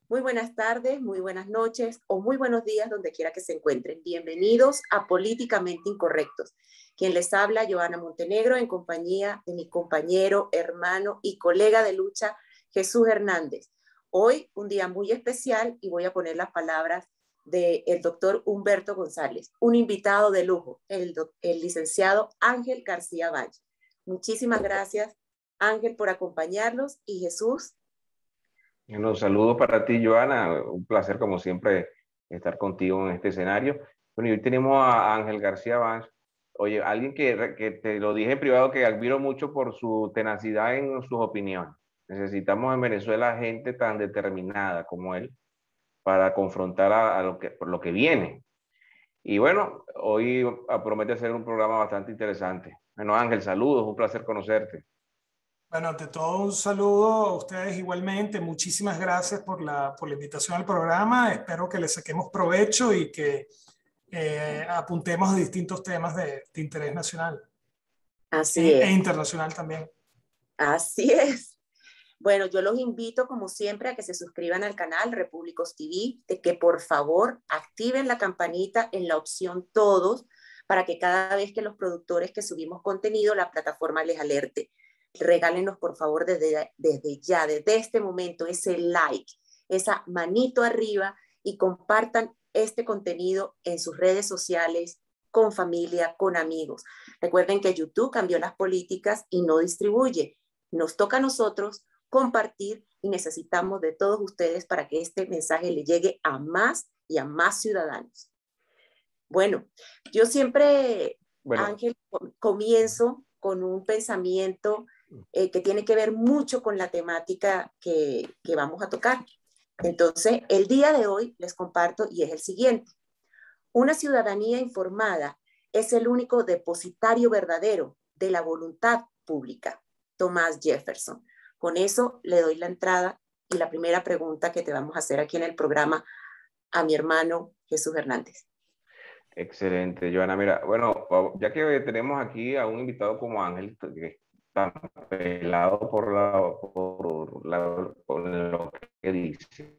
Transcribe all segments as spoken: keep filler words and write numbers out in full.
Muy buenas tardes, muy buenas noches o muy buenos días donde quiera que se encuentren. Bienvenidos a Políticamente Incorrectos. Quien les habla, Joana Montenegro, en compañía de mi compañero, hermano y colega de lucha, Jesús Hernández. Hoy un día muy especial y voy a poner las palabras del doctor Humberto González, un invitado de lujo, el, el licenciado Ángel García Báez. Muchísimas gracias, Ángel, por acompañarnos y Jesús. Bueno, saludos para ti, Joana. Un placer, como siempre, estar contigo en este escenario. Bueno, y hoy tenemos a Ángel García Báez. Oye, alguien que, que te lo dije en privado, que admiro mucho por su tenacidad en sus opiniones. Necesitamos en Venezuela gente tan determinada como él para confrontar a, a lo que, por lo que viene. Y bueno, hoy promete ser un programa bastante interesante. Bueno, Ángel, saludos, un placer conocerte. Bueno, ante todo un saludo a ustedes igualmente. Muchísimas gracias por la, por la invitación al programa. Espero que le saquemos provecho y que eh, apuntemos a distintos temas de, de interés nacional. Así e, es. E internacional también. Así es. Bueno, yo los invito, como siempre, a que se suscriban al canal Repúblicos T V, de que por favor activen la campanita en la opción todos, para que cada vez que los productores que subimos contenido, la plataforma les alerte. Regálenos, por favor, desde, desde ya, desde este momento, ese like, esa manito arriba y compartan este contenido en sus redes sociales, con familia, con amigos. Recuerden que YouTube cambió las políticas y no distribuye. Nos toca a nosotros compartir y necesitamos de todos ustedes para que este mensaje le llegue a más y a más ciudadanos. Bueno, yo siempre, bueno, Ángel, comienzo con un pensamiento eh, que tiene que ver mucho con la temática que, que vamos a tocar. Entonces, el día de hoy les comparto y es el siguiente. Una ciudadanía informada es el único depositario verdadero de la voluntad pública. Thomas Jefferson. Con eso le doy la entrada y la primera pregunta que te vamos a hacer aquí en el programa a mi hermano Jesús Hernández. Excelente, Joana. Mira, bueno, ya que tenemos aquí a un invitado como Ángel, que está pelado por, la, por, la, por lo que dice.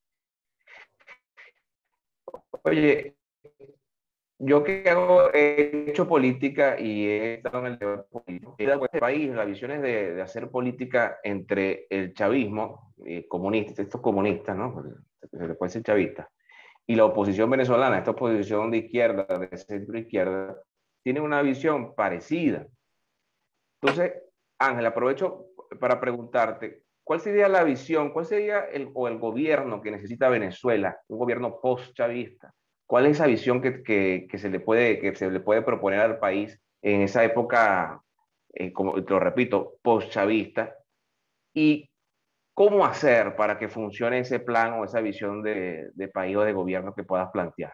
Oye, yo que hago, he hecho política y he estado en el debate político. En este país, las visiones de, de hacer política entre el chavismo, eh, comunista, estos comunistas, ¿no? Se le puede decir chavista, y la oposición venezolana, esta oposición de izquierda, de centro izquierda, tiene una visión parecida. Entonces, Ángel, aprovecho para preguntarte, ¿cuál sería la visión, cuál sería el, o el gobierno que necesita Venezuela, un gobierno post-chavista? ¿Cuál es esa visión que, que, que, se le puede, que se le puede proponer al país en esa época, eh, como te lo repito, post-chavista? ¿Y cómo hacer para que funcione ese plan o esa visión de, de país o de gobierno que puedas plantear?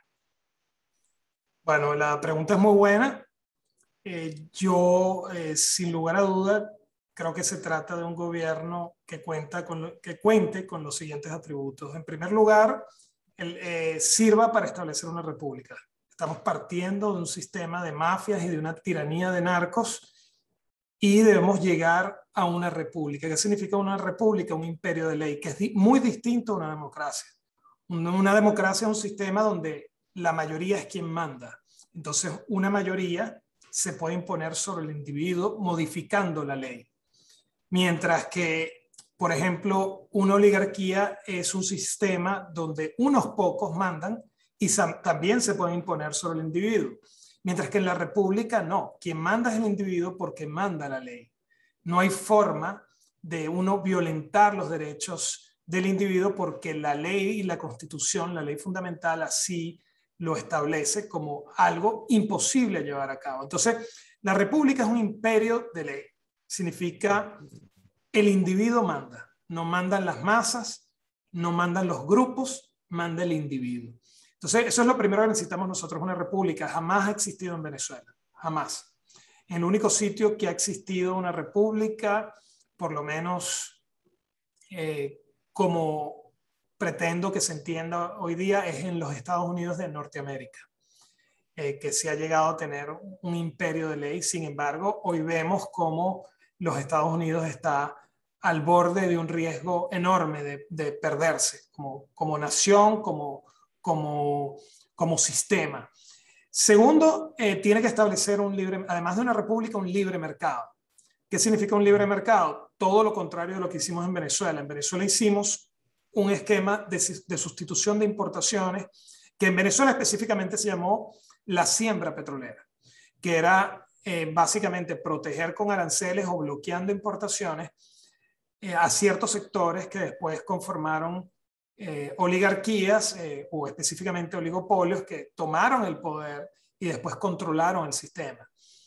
Bueno, la pregunta es muy buena. Eh, yo, eh, sin lugar a duda, creo que se trata de un gobierno que, cuenta con lo, que cuente con los siguientes atributos. En primer lugar, el, eh, sirva para establecer una república. Estamos partiendo de un sistema de mafias y de una tiranía de narcos y debemos llegar a una república. ¿Qué significa una república? Un imperio de ley, que es di- muy distinto a una democracia. Una, una democracia es un sistema donde la mayoría es quien manda. Entonces, una mayoría se puede imponer sobre el individuo modificando la ley. Mientras que, por ejemplo, una oligarquía es un sistema donde unos pocos mandan y también se pueden imponer sobre el individuo. Mientras que en la república no, quien manda es el individuo porque manda la ley. No hay forma de uno violentar los derechos del individuo porque la ley y la constitución, la ley fundamental así lo establece como algo imposible a llevar a cabo. Entonces, la república es un imperio de ley. Significa el individuo manda, no mandan las masas, no mandan los grupos, manda el individuo. Entonces, eso es lo primero que necesitamos nosotros, una república. Jamás ha existido en Venezuela, jamás. El único sitio que ha existido una república, por lo menos eh, como pretendo que se entienda hoy día, es en los Estados Unidos de Norteamérica, eh, que se ha llegado a tener un imperio de ley. Sin embargo, hoy vemos cómo los Estados Unidos está al borde de un riesgo enorme de, de perderse como, como nación, como, como, como sistema. Segundo, eh, tiene que establecer un libre, además de una república, un libre mercado. ¿Qué significa un libre mercado? Todo lo contrario de lo que hicimos en Venezuela. En Venezuela hicimos un esquema de, de sustitución de importaciones que en Venezuela específicamente se llamó la siembra petrolera, que era eh, básicamente proteger con aranceles o bloqueando importaciones eh, a ciertos sectores que después conformaron eh, oligarquías eh, o específicamente oligopolios que tomaron el poder y después controlaron el sistema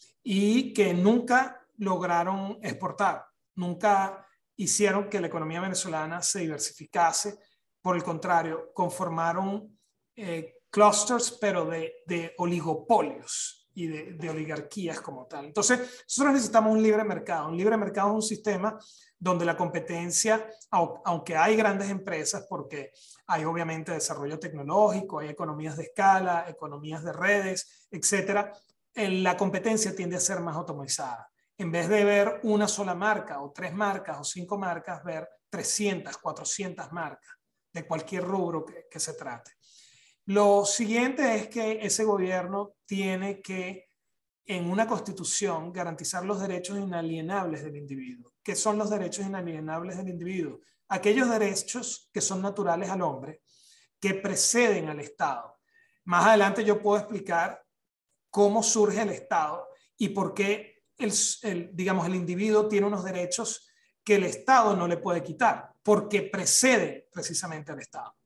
y que nunca lograron exportar, nunca hicieron que la economía venezolana se diversificase. Por el contrario, conformaron eh, clusters, pero de, de oligopolios y de, de oligarquías como tal. Entonces, nosotros necesitamos un libre mercado. Un libre mercado es un sistema donde la competencia, aunque hay grandes empresas, porque hay obviamente desarrollo tecnológico, hay economías de escala, economías de redes, etcétera, la competencia tiende a ser más automatizada. En vez de ver una sola marca o tres marcas o cinco marcas, ver trescientas, cuatrocientas marcas de cualquier rubro que, que se trate. Lo siguiente es que ese gobierno tiene que, en una constitución, garantizar los derechos inalienables del individuo. ¿Qué son los derechos inalienables del individuo? Aquellos derechos que son naturales al hombre, que preceden al Estado. Más adelante yo puedo explicar cómo surge el Estado y por qué el, el, digamos, el individuo tiene unos derechos que el Estado no le puede quitar, porque precede precisamente al Estado.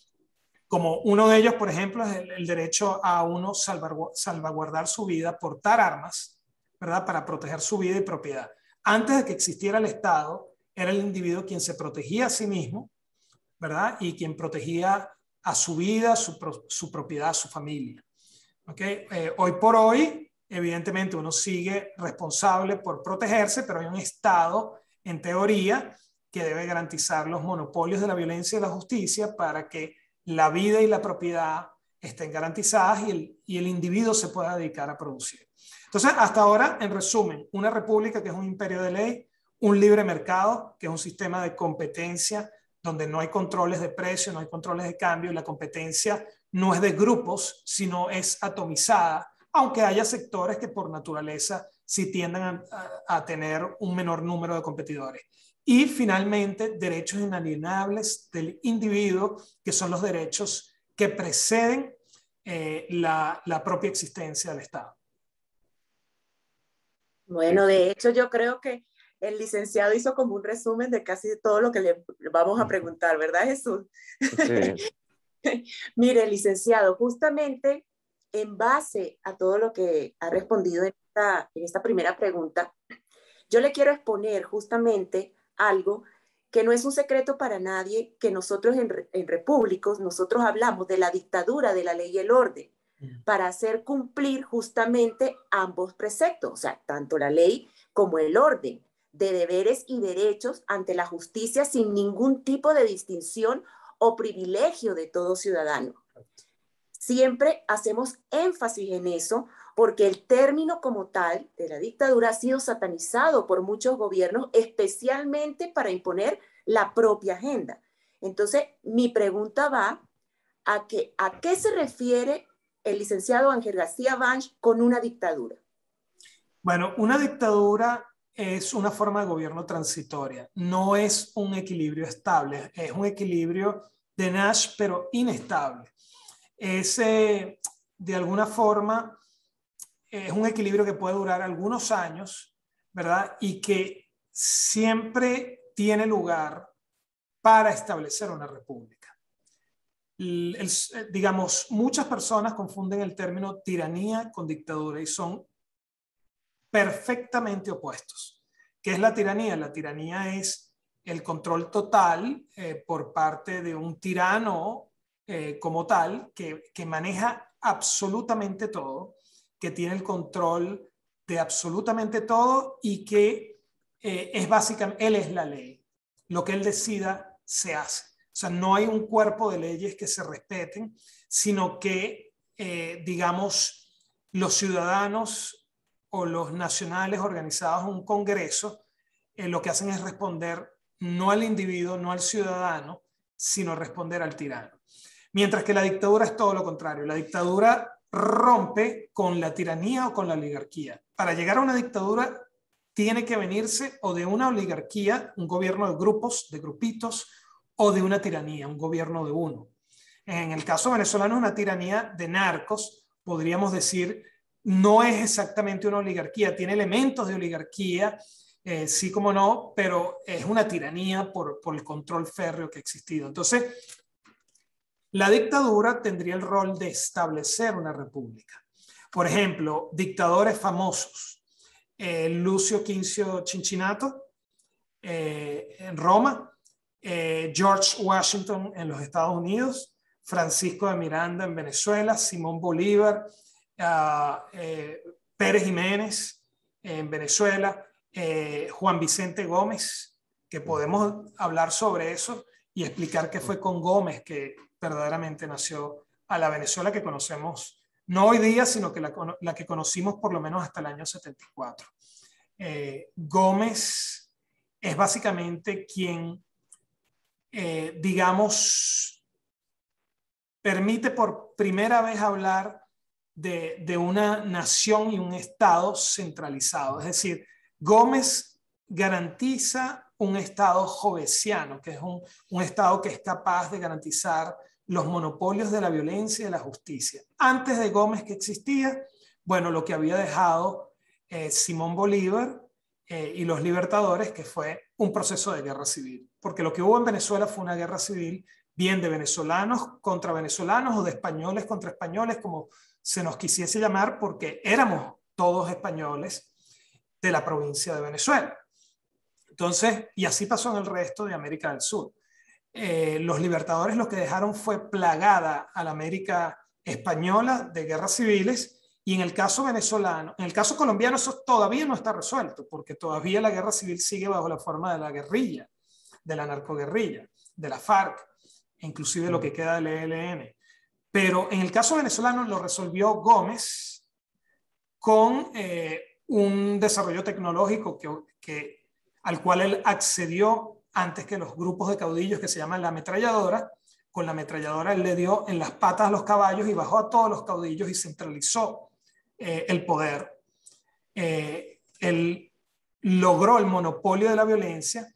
Como uno de ellos, por ejemplo, es el, el derecho a uno salvaguardar su vida, portar armas, ¿verdad?, para proteger su vida y propiedad. Antes de que existiera el Estado, era el individuo quien se protegía a sí mismo, ¿verdad?, y quien protegía a su vida, su, su propiedad, a su familia. ¿Okay? Eh, hoy por hoy, evidentemente, uno sigue responsable por protegerse, pero hay un Estado, en teoría, que debe garantizar los monopolios de la violencia y la justicia para que la vida y la propiedad estén garantizadas y el, y el individuo se pueda dedicar a producir. Entonces, hasta ahora, en resumen, una república que es un imperio de ley, un libre mercado, que es un sistema de competencia donde no hay controles de precio, no hay controles de cambio, y la competencia no es de grupos, sino es atomizada, aunque haya sectores que por naturaleza sí tienden a, a, a tener un menor número de competidores. Y finalmente, derechos inalienables del individuo, que son los derechos que preceden eh, la, la propia existencia del Estado. Bueno, de hecho yo creo que el licenciado hizo como un resumen de casi todo lo que le vamos a preguntar, ¿verdad, Jesús? Sí. Mire, licenciado, justamente en base a todo lo que ha respondido en esta, en esta primera pregunta, yo le quiero exponer justamente algo que no es un secreto para nadie, que nosotros en, en Repúblicos, nosotros hablamos de la dictadura de la ley y el orden, para hacer cumplir justamente ambos preceptos, o sea, tanto la ley como el orden, de deberes y derechos ante la justicia sin ningún tipo de distinción o privilegio de todo ciudadano. Siempre hacemos énfasis en eso porque el término como tal de la dictadura ha sido satanizado por muchos gobiernos, especialmente para imponer la propia agenda. Entonces, mi pregunta va a, que, a qué se refiere el licenciado Ángel García Banch con una dictadura. Bueno, una dictadura es una forma de gobierno transitoria, no es un equilibrio estable, es un equilibrio de Nash, pero inestable. Es, eh, de alguna forma, es un equilibrio que puede durar algunos años, ¿verdad? Y que siempre tiene lugar para establecer una república. El, el, digamos, muchas personas confunden el término tiranía con dictadura y son perfectamente opuestos. ¿Qué es la tiranía? La tiranía es el control total eh, por parte de un tirano eh, como tal, que, que maneja absolutamente todo, que tiene el control de absolutamente todo y que eh, es básicamente, él es la ley. Lo que él decida se hace. O sea, no hay un cuerpo de leyes que se respeten, sino que, eh, digamos, los ciudadanos o los nacionales organizados en un congreso, eh, lo que hacen es responder no al individuo, no al ciudadano, sino responder al tirano. Mientras que la dictadura es todo lo contrario. La dictadura rompe con la tiranía o con la oligarquía. Para llegar a una dictadura tiene que venirse o de una oligarquía, un gobierno de grupos, de grupitos, o de una tiranía, un gobierno de uno. En el caso venezolano es una tiranía de narcos, podríamos decir, no es exactamente una oligarquía, tiene elementos de oligarquía, eh, sí como no, pero es una tiranía por, por el control férreo que ha existido. Entonces, la dictadura tendría el rol de establecer una república. Por ejemplo, dictadores famosos, eh, Lucio Quincio Cincinnato eh, en Roma, eh, George Washington en los Estados Unidos, Francisco de Miranda en Venezuela, Simón Bolívar, uh, eh, Pérez Jiménez en Venezuela, eh, Juan Vicente Gómez, que podemos hablar sobre eso y explicar qué fue con Gómez que verdaderamente nació a la Venezuela que conocemos, no hoy día, sino que la, la que conocimos por lo menos hasta el año setenta y cuatro. Eh, Gómez es básicamente quien, eh, digamos, permite por primera vez hablar de, de una nación y un Estado centralizado. Es decir, Gómez garantiza un Estado jovesiano, que es un, un Estado que es capaz de garantizar los monopolios de la violencia y de la justicia. Antes de Gómez, ¿qué existía? Bueno, lo que había dejado eh, Simón Bolívar eh, y los libertadores, que fue un proceso de guerra civil. Porque lo que hubo en Venezuela fue una guerra civil, bien de venezolanos contra venezolanos o de españoles contra españoles, como se nos quisiese llamar, porque éramos todos españoles de la provincia de Venezuela. Entonces, y así pasó en el resto de América del Sur. Eh, los libertadores lo que dejaron fue plagada a la América española de guerras civiles, y en el caso venezolano, en el caso colombiano eso todavía no está resuelto, porque todavía la guerra civil sigue bajo la forma de la guerrilla, de la narcoguerrilla, de la FARC, inclusive lo que queda del E L N. Pero en el caso venezolano lo resolvió Gómez con eh, un desarrollo tecnológico que, que, al cual él accedió antes que los grupos de caudillos, que se llaman la ametralladora. Con la ametralladora él le dio en las patas a los caballos y bajó a todos los caudillos y centralizó eh, el poder. Eh, él logró el monopolio de la violencia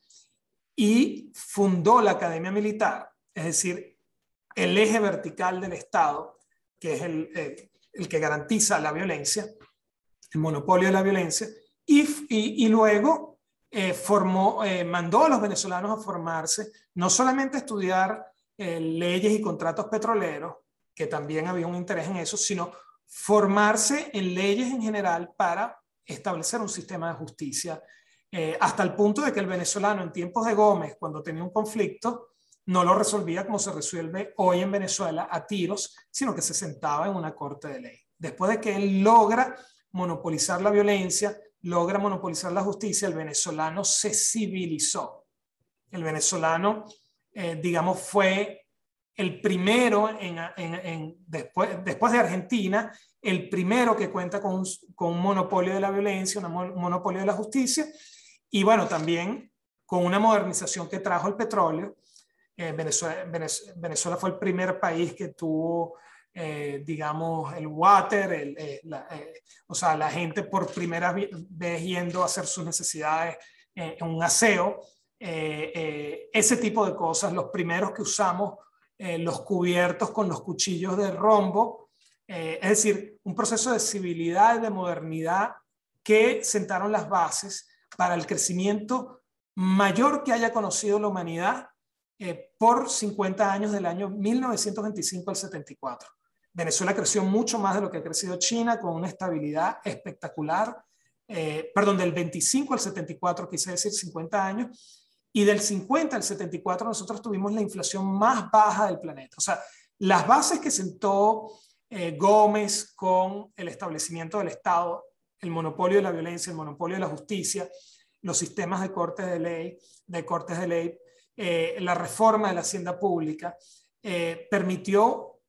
y fundó la Academia Militar, es decir, el eje vertical del Estado, que es el, eh, el que garantiza la violencia, el monopolio de la violencia, y, y, y luego eh, formó, eh, mandó a los venezolanos a formarse, no solamente a estudiar eh, leyes y contratos petroleros, que también había un interés en eso, sino formarse en leyes en general para establecer un sistema de justicia, eh, hasta el punto de que el venezolano en tiempos de Gómez, cuando tenía un conflicto, no lo resolvía como se resuelve hoy en Venezuela a tiros, sino que se sentaba en una corte de ley. Después de que él logra monopolizar la violencia, logra monopolizar la justicia, el venezolano se civilizó. El venezolano, eh, digamos, fue el primero, en, en, en, después, después de Argentina, el primero que cuenta con un, con un monopolio de la violencia, un monopolio de la justicia, y bueno, también con una modernización que trajo el petróleo. Eh, Venezuela, Venezuela fue el primer país que tuvo, eh, digamos, el water, el, eh, la, eh, o sea, la gente por primera vez yendo a hacer sus necesidades eh, en un aseo, eh, eh, ese tipo de cosas, los primeros que usamos eh, los cubiertos con los cuchillos de rombo, eh, es decir, un proceso de civilidad y de modernidad que sentaron las bases para el crecimiento mayor que haya conocido la humanidad Eh, por cincuenta años, del año mil novecientos veinticinco al setenta y cuatro. Venezuela creció mucho más de lo que ha crecido China, con una estabilidad espectacular, eh, perdón, del veinticinco al setenta y cuatro, quise decir cincuenta años, y del cincuenta al setenta y cuatro nosotros tuvimos la inflación más baja del planeta. O sea, las bases que sentó eh, Gómez con el establecimiento del Estado, el monopolio de la violencia, el monopolio de la justicia, los sistemas de cortes de ley, de cortes de ley, Eh, la reforma de la hacienda pública, eh, permitió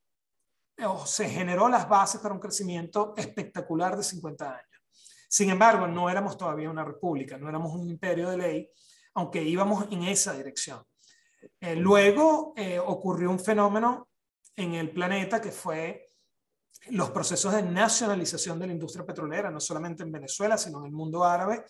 o se generó las bases para un crecimiento espectacular de cincuenta años. Sin embargo, no éramos todavía una república, no éramos un imperio de ley, aunque íbamos en esa dirección. Eh, luego eh, ocurrió un fenómeno en el planeta que fue los procesos de nacionalización de la industria petrolera, no solamente en Venezuela, sino en el mundo árabe,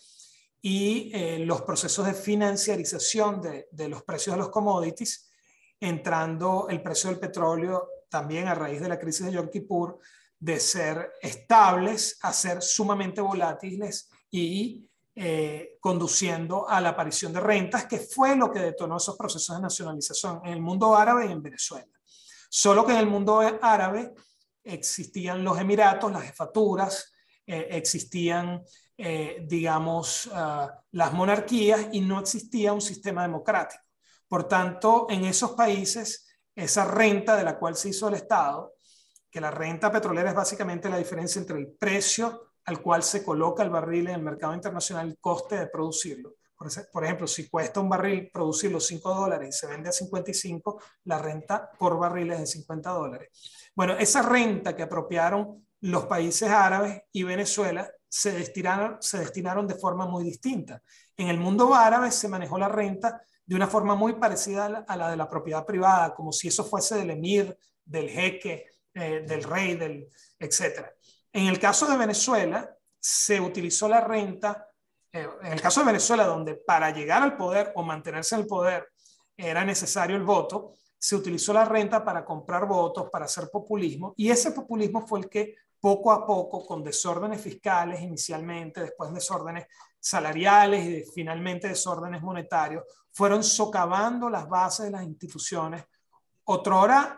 y eh, los procesos de financiarización de, de los precios de los commodities, entrando el precio del petróleo también a raíz de la crisis de Yom Kippur, de ser estables a ser sumamente volátiles y eh, conduciendo a la aparición de rentas, que fue lo que detonó esos procesos de nacionalización en el mundo árabe y en Venezuela. Solo que en el mundo árabe existían los emiratos, las jefaturas, eh, existían, eh, digamos, uh, las monarquías y no existía un sistema democrático. Por tanto, en esos países, esa renta de la cual se hizo el Estado, que la renta petrolera es básicamente la diferencia entre el precio al cual se coloca el barril en el mercado internacional y el coste de producirlo. Por, ese, por ejemplo, si cuesta un barril producirlo cinco dólares y se vende a cincuenta y cinco, la renta por barril es de cincuenta dólares. Bueno, esa renta que apropiaron los países árabes y Venezuela se destinaron, se destinaron de forma muy distinta. En el mundo árabe se manejó la renta de una forma muy parecida a la, a la de la propiedad privada, como si eso fuese del emir, del jeque, eh, del rey, del, etcétera. En el caso de Venezuela, se utilizó la renta, eh, en el caso de Venezuela, donde para llegar al poder o mantenerse en el poder era necesario el voto, se utilizó la renta para comprar votos, para hacer populismo, y ese populismo fue el que poco a poco, con desórdenes fiscales inicialmente, después desórdenes salariales y finalmente desórdenes monetarios, fueron socavando las bases de las instituciones, otrora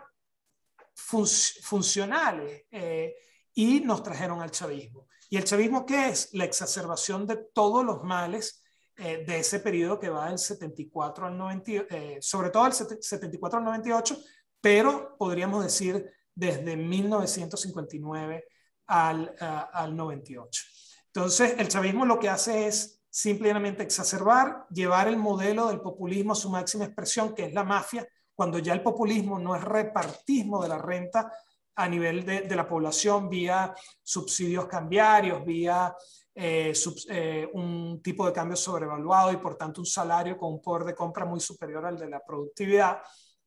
fun funcionales, eh, y nos trajeron al chavismo. ¿Y el chavismo qué es? La exacerbación de todos los males eh, de ese periodo que va del setenta y cuatro al noventa, eh, sobre todo del setenta y cuatro al noventa y ocho, pero podríamos decir desde mil novecientos cincuenta y nueve al, uh, al noventa y ocho. Entonces, el chavismo lo que hace es simplemente exacerbar, llevar el modelo del populismo a su máxima expresión, que es la mafia, cuando ya el populismo no es repartismo de la renta a nivel de, de la población vía subsidios cambiarios, vía eh, sub, eh, un tipo de cambio sobrevaluado y por tanto un salario con un poder de compra muy superior al de la productividad,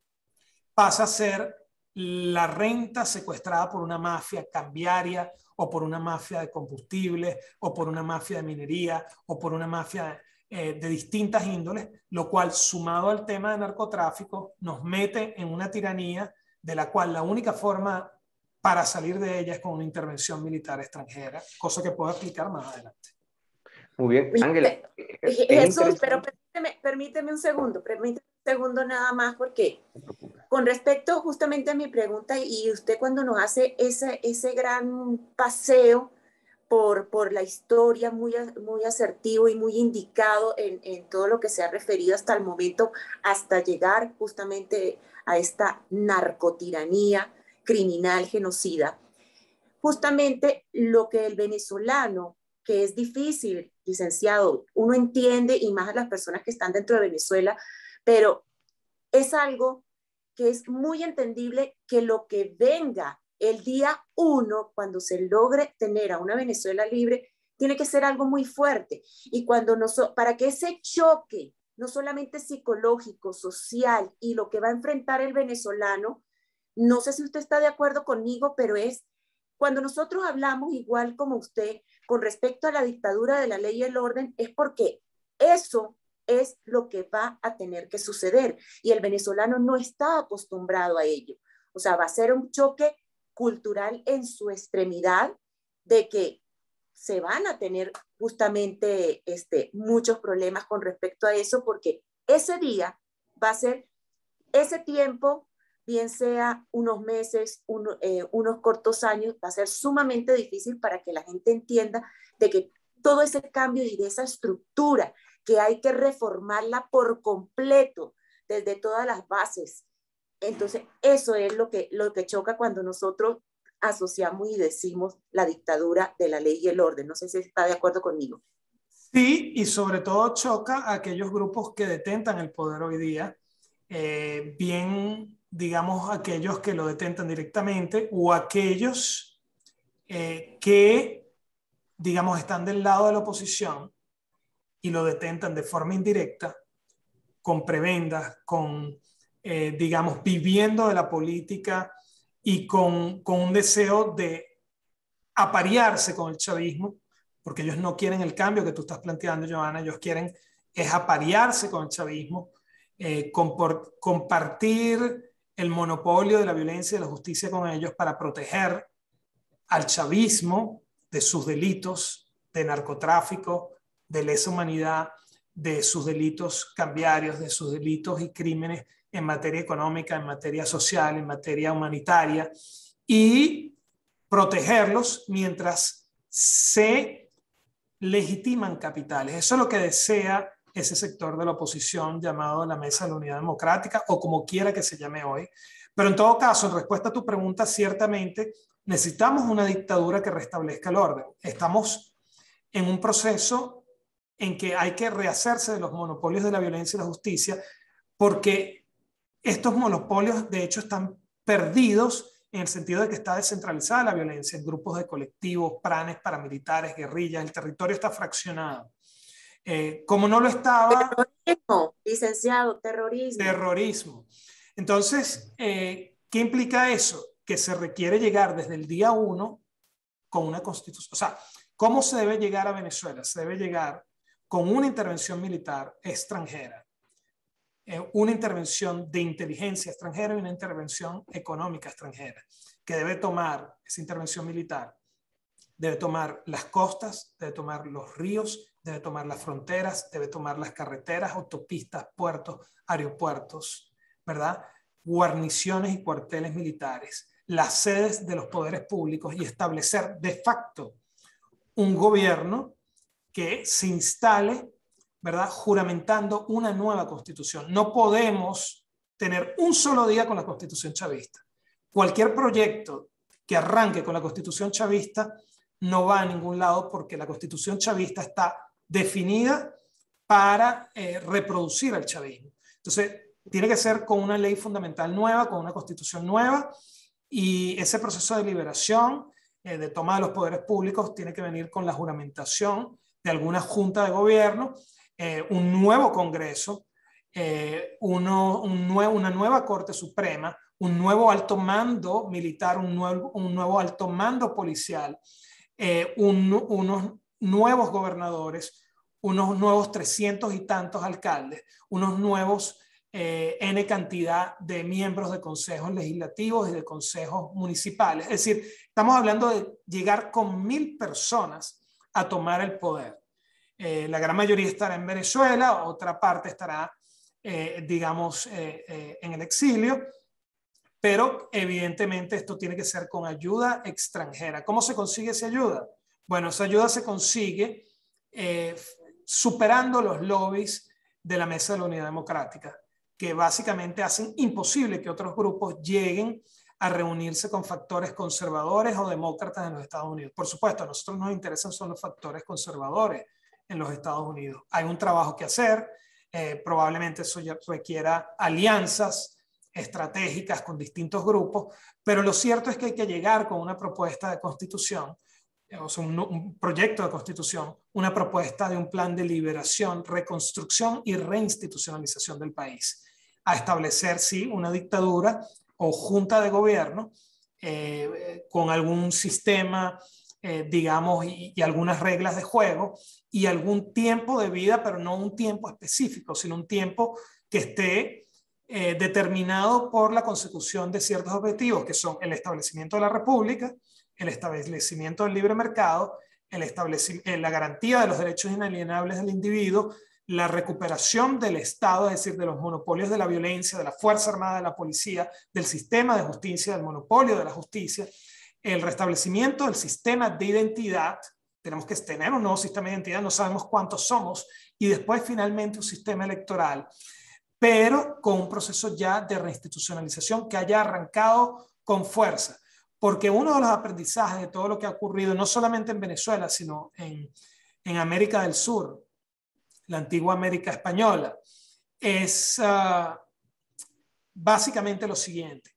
pasa a ser la renta secuestrada por una mafia cambiaria o por una mafia de combustibles o por una mafia de minería o por una mafia eh, de distintas índoles, lo cual sumado al tema de narcotráfico nos mete en una tiranía de la cual la única forma para salir de ella es con una intervención militar extranjera, cosa que puedo explicar más adelante. Muy bien, Ángel. Jesús, pero permíteme, permíteme un segundo, permíteme un segundo nada más, porque con respecto justamente a mi pregunta, y usted cuando nos hace ese, ese gran paseo por, por la historia muy, muy asertivo y muy indicado en, en todo lo que se ha referido hasta el momento, hasta llegar justamente a esta narcotiranía criminal, genocida, justamente lo que el venezolano, que es difícil, licenciado, uno entiende, y más a las personas que están dentro de Venezuela, pero es algo que es muy entendible que lo que venga el día uno, cuando se logre tener a una Venezuela libre, tiene que ser algo muy fuerte. Y cuando nos, para que ese choque, no solamente psicológico, social, y lo que va a enfrentar el venezolano, no sé si usted está de acuerdo conmigo, pero es cuando nosotros hablamos igual como usted con respecto a la dictadura de la ley y el orden, es porque eso es lo que va a tener que suceder. Y el venezolano no está acostumbrado a ello. O sea, va a ser un choque cultural en su extremidad de que se van a tener justamente este, muchos problemas con respecto a eso, porque ese día va a ser ese tiempo, bien sea unos meses, uno, eh, unos cortos años, va a ser sumamente difícil para que la gente entienda de que todo ese cambio y de esa estructura que hay que reformarla por completo desde todas las bases. Entonces, eso es lo que, lo que choca cuando nosotros asociamos y decimos la dictadura de la ley y el orden. No sé si está de acuerdo conmigo. Sí, y sobre todo choca a aquellos grupos que detentan el poder hoy día, eh, bien, digamos, aquellos que lo detentan directamente o aquellos eh, que, digamos, están del lado de la oposición y lo detentan de forma indirecta, con prebendas, con, eh, digamos, viviendo de la política y con, con un deseo de aparearse con el chavismo, porque ellos no quieren el cambio que tú estás planteando, Johanna, ellos quieren es aparearse con el chavismo, eh, compor, compartir el monopolio de la violencia y de la justicia con ellos para proteger al chavismo de sus delitos de narcotráfico, de lesa humanidad, de sus delitos cambiarios, de sus delitos y crímenes en materia económica, en materia social, en materia humanitaria, y protegerlos mientras se legitiman capitales. Eso es lo que desea ese sector de la oposición llamado la Mesa de la Unidad Democrática, o como quiera que se llame hoy. Pero en todo caso, en respuesta a tu pregunta, ciertamente necesitamos una dictadura que restablezca el orden. Estamos en un proceso en que hay que rehacerse de los monopolios de la violencia y la justicia, porque estos monopolios de hecho están perdidos en el sentido de que está descentralizada la violencia en grupos de colectivos, planes paramilitares, guerrillas, el territorio está fraccionado. Eh, como no lo estaba... Terrorismo, licenciado, terrorismo. Terrorismo. Entonces, eh, ¿qué implica eso? Que se requiere llegar desde el día uno con una constitución. O sea, ¿cómo se debe llegar a Venezuela? Se debe llegar con una intervención militar extranjera, eh, una intervención de inteligencia extranjera y una intervención económica extranjera, que debe tomar esa intervención militar. Debe tomar las costas, debe tomar los ríos, debe tomar las fronteras, debe tomar las carreteras, autopistas, puertos, aeropuertos, ¿verdad? Guarniciones y cuarteles militares, las sedes de los poderes públicos y establecer de facto un gobierno que se instale, ¿verdad? Juramentando una nueva constitución. No podemos tener un solo día con la constitución chavista. Cualquier proyecto que arranque con la constitución chavista no va a ningún lado, porque la constitución chavista está definida para eh, reproducir al chavismo. Entonces, tiene que ser con una ley fundamental nueva, con una constitución nueva, y ese proceso de liberación, eh, de toma de los poderes públicos, tiene que venir con la juramentación de alguna junta de gobierno, eh, un nuevo Congreso, eh, uno, un nuevo, una nueva Corte Suprema, un nuevo alto mando militar, un nuevo, un nuevo alto mando policial, eh, un, unos nuevos gobernadores, unos nuevos trescientos y tantos alcaldes, unos nuevos eh, N cantidad de miembros de consejos legislativos y de consejos municipales. Es decir, estamos hablando de llegar con mil personas a tomar el poder. Eh, la gran mayoría estará en Venezuela, otra parte estará, eh, digamos, eh, eh, en el exilio, pero evidentemente esto tiene que ser con ayuda extranjera. ¿Cómo se consigue esa ayuda? Bueno, esa ayuda se consigue eh, superando los lobbies de la Mesa de la Unidad Democrática, que básicamente hacen imposible que otros grupos lleguen a reunirse con factores conservadores o demócratas en los Estados Unidos. Por supuesto, a nosotros nos interesan son los factores conservadores en los Estados Unidos. Hay un trabajo que hacer, eh, probablemente eso ya requiera alianzas estratégicas con distintos grupos, pero lo cierto es que hay que llegar con una propuesta de constitución, o sea, un, un proyecto de constitución, una propuesta de un plan de liberación, reconstrucción y reinstitucionalización del país, a establecer, sí, una dictadura o junta de gobierno eh, con algún sistema, eh, digamos, y, y algunas reglas de juego y algún tiempo de vida, pero no un tiempo específico, sino un tiempo que esté Eh, determinado por la consecución de ciertos objetivos, que son el establecimiento de la república, el establecimiento del libre mercado, el establecimiento, la garantía de los derechos inalienables del individuo, la recuperación del Estado, es decir, de los monopolios de la violencia, de la Fuerza Armada, de la policía, del sistema de justicia, del monopolio de la justicia, el restablecimiento del sistema de identidad. Tenemos que tener un nuevo sistema de identidad, no sabemos cuántos somos, y después finalmente un sistema electoral, pero con un proceso ya de reinstitucionalización que haya arrancado con fuerza. Porque uno de los aprendizajes de todo lo que ha ocurrido, no solamente en Venezuela, sino en, en América del Sur, la antigua América española, es uh, básicamente lo siguiente,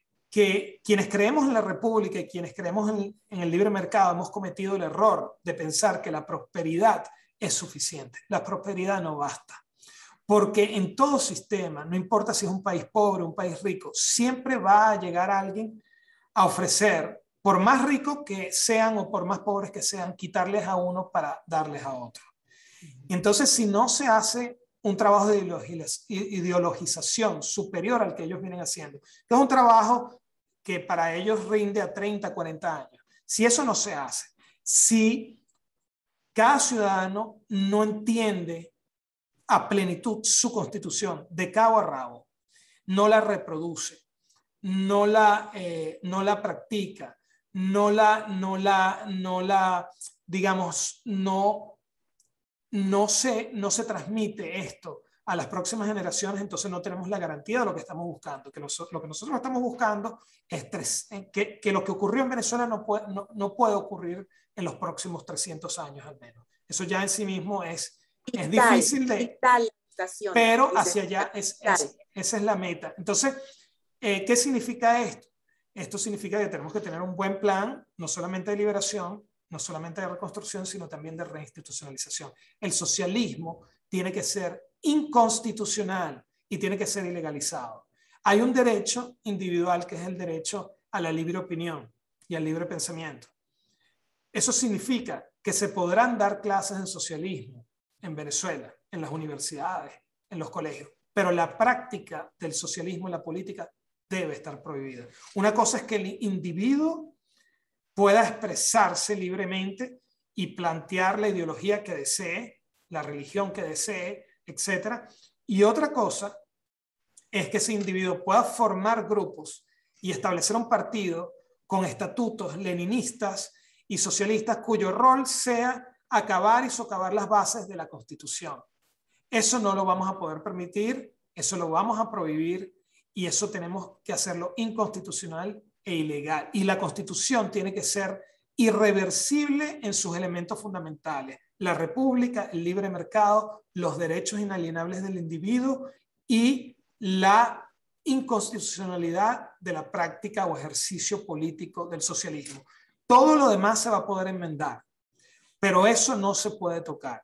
que quienes creemos en la república y quienes creemos en, en el libre mercado hemos cometido el error de pensar que la prosperidad es suficiente. La prosperidad no basta. Porque en todo sistema, no importa si es un país pobre o un país rico, siempre va a llegar alguien a ofrecer, por más ricos que sean o por más pobres que sean, quitarles a uno para darles a otro. Entonces, si no se hace un trabajo de ideologización superior al que ellos vienen haciendo, que es un trabajo que para ellos rinde a treinta, cuarenta años, si eso no se hace, si cada ciudadano no entiende a plenitud su constitución de cabo a rabo, no la reproduce, no la, eh, no la practica, no la, no la, no la, digamos, no, no, se, no se transmite esto a las próximas generaciones, entonces no tenemos la garantía de lo que estamos buscando. Que los, lo que nosotros estamos buscando es tres, que, que lo que ocurrió en Venezuela no puede, no, no puede ocurrir en los próximos trescientos años al menos. Eso ya en sí mismo es Es vital, difícil de... vital, pero hacia allá es, es, esa es la meta. Entonces, eh, ¿qué significa esto? Esto significa que tenemos que tener un buen plan, no solamente de liberación, no solamente de reconstrucción, sino también de reinstitucionalización. El socialismo tiene que ser inconstitucional y tiene que ser ilegalizado. Hay un derecho individual que es el derecho a la libre opinión y al libre pensamiento. Eso significa que se podrán dar clases de socialismo en Venezuela, en las universidades, en los colegios, pero la práctica del socialismo en la política debe estar prohibida. Una cosa es que el individuo pueda expresarse libremente y plantear la ideología que desee, la religión que desee, etcétera. Y otra cosa es que ese individuo pueda formar grupos y establecer un partido con estatutos leninistas y socialistas cuyo rol sea acabar y socavar las bases de la Constitución. Eso no lo vamos a poder permitir, eso lo vamos a prohibir y eso tenemos que hacerlo inconstitucional e ilegal. Y la Constitución tiene que ser irreversible en sus elementos fundamentales: la república, el libre mercado, los derechos inalienables del individuo y la inconstitucionalidad de la práctica o ejercicio político del socialismo. Todo lo demás se va a poder enmendar, pero eso no se puede tocar.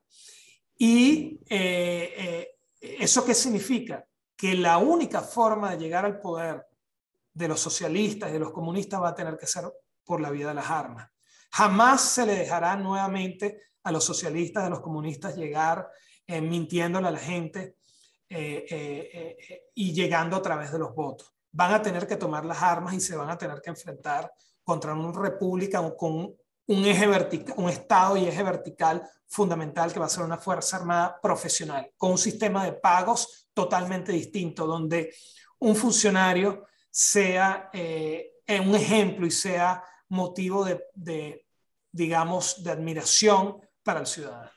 ¿Y eh, eh, eso qué significa? Que la única forma de llegar al poder de los socialistas y de los comunistas va a tener que ser por la vía de las armas. Jamás se le dejará nuevamente a los socialistas y a los comunistas llegar eh, mintiéndole a la gente eh, eh, eh, y llegando a través de los votos. Van a tener que tomar las armas y se van a tener que enfrentar contra una república con un eje vertical, un estado y eje vertical fundamental que va a ser una fuerza armada profesional, con un sistema de pagos totalmente distinto, donde un funcionario sea eh, un ejemplo y sea motivo de, de, digamos, de admiración para el ciudadano.